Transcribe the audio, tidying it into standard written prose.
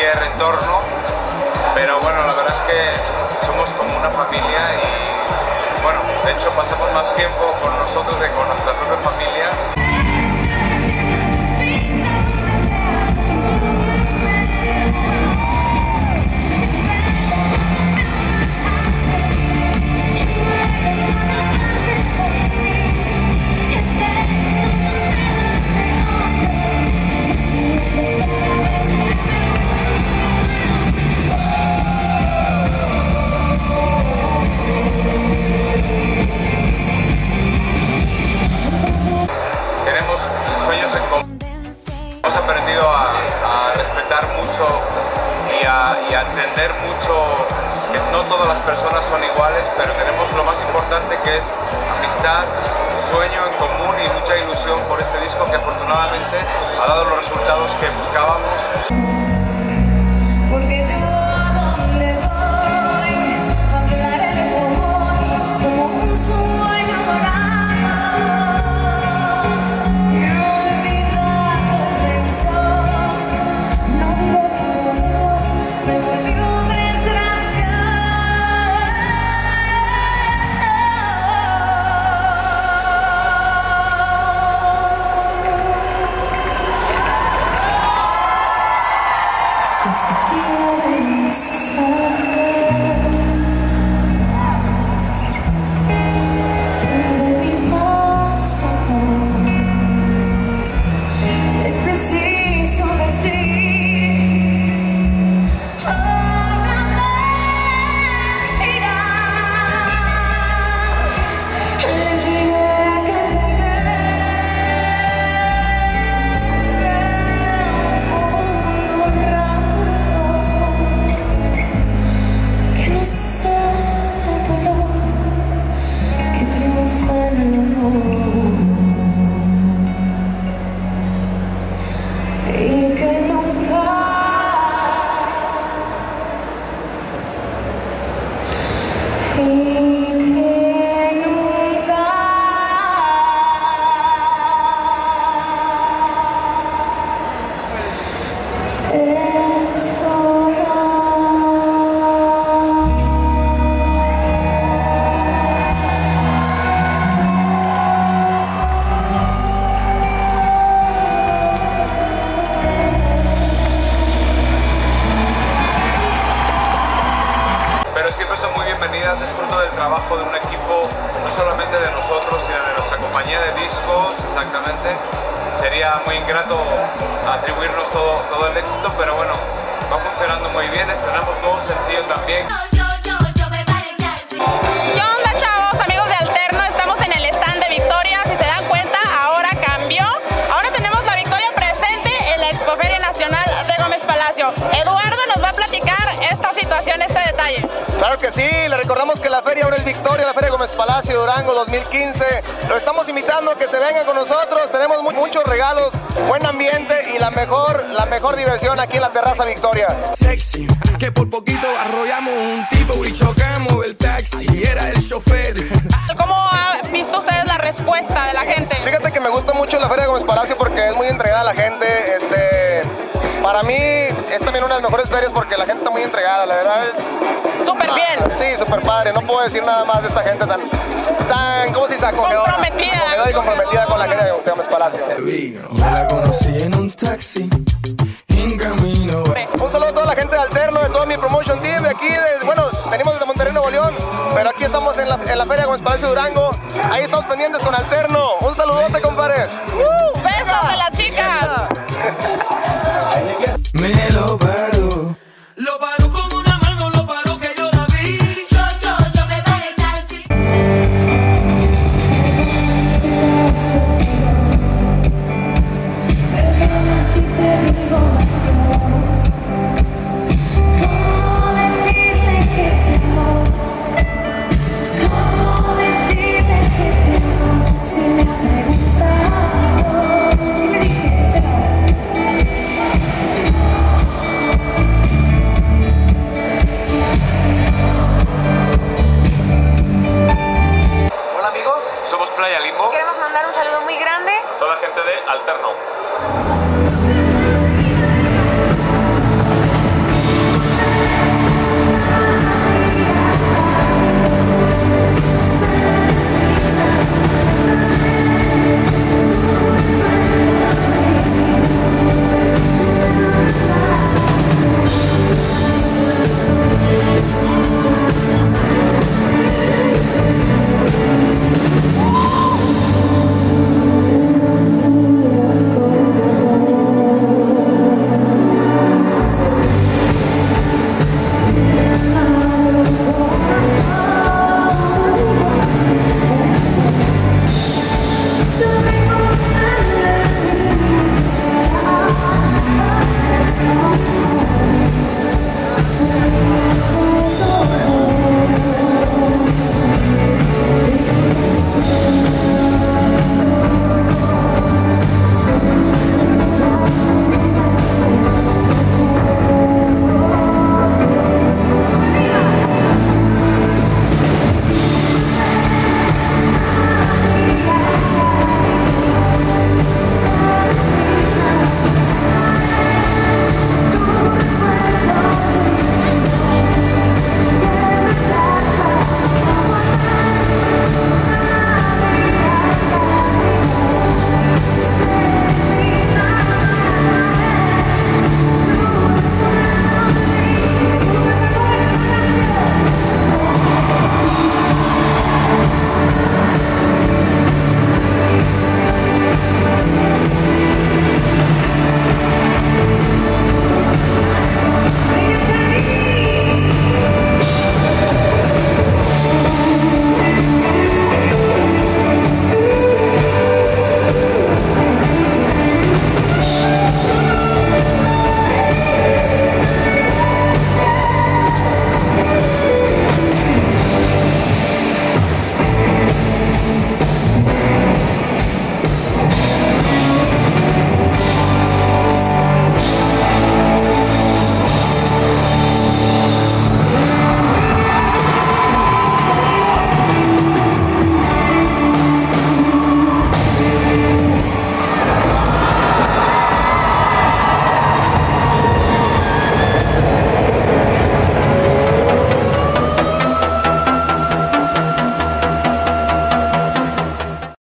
cualquier entorno, pero bueno, la verdad es que somos como una familia y bueno, de hecho pasamos más tiempo con nosotros que con nuestra propia familia. Hemos aprendido a respetar mucho y a entender mucho que no todas las personas son iguales, pero tenemos lo más importante, que es amistad, sueño en común y mucha ilusión por este disco que afortunadamente ha dado los resultados que buscábamos. Porque yo a donde voy hablaré como un sueño dorado y olvidado el rencor. No diré que tu adiós me volvió si quieren saber de mi pasado, es preciso decir una mentira. Les diré que llegué a un mundo raro que no sabe el dolor, que triunfa en el amor y que nunca Siempre son muy bienvenidas, es fruto del trabajo de un equipo, no solamente de nosotros, sino de nuestra compañía de discos, exactamente. Sería muy ingrato atribuirnos todo el éxito, pero bueno, va funcionando muy bien, estrenamos nuevo sencillo también. ¿Qué onda, chavos? Amigos de Alterno, estamos en el stand de Victoria. Si se dan cuenta, ahora cambió. Ahora tenemos la Victoria presente en la Expoferia Nacional de Gómez Palacio. Eduardo nos va a platicar esta situación, este detalle. Claro que sí, le recordamos que la feria ahora es Victoria, la Feria Gómez Palacio Durango 2015. Los estamos invitando a que se vengan con nosotros, tenemos muchos regalos, buen ambiente y la mejor diversión aquí en la terraza Victoria. Sexy, que por poquito arrollamos un tipo y chocamos el taxi, era el chofer. ¿Cómo han visto ustedes la respuesta de la gente? Fíjate que me gusta mucho la Feria Gómez Palacio porque es muy entregada a la gente. Para mí es también una de las mejores ferias porque la gente está muy entregada, la verdad es... Súper fiel. Sí, súper padre, no puedo decir nada más de esta gente tan ¿cómo se dice? Acogedora y comprometida con la feria de Gómez Palacio. Yo la conocí en un taxi, en camino. Un saludo a toda la gente de Alterno, de todo mi promotion team, de aquí, bueno, venimos desde Monterrey, Nuevo León, pero aquí estamos en la Feria Gómez Palacio Durango, ahí estamos pendientes con Alterno.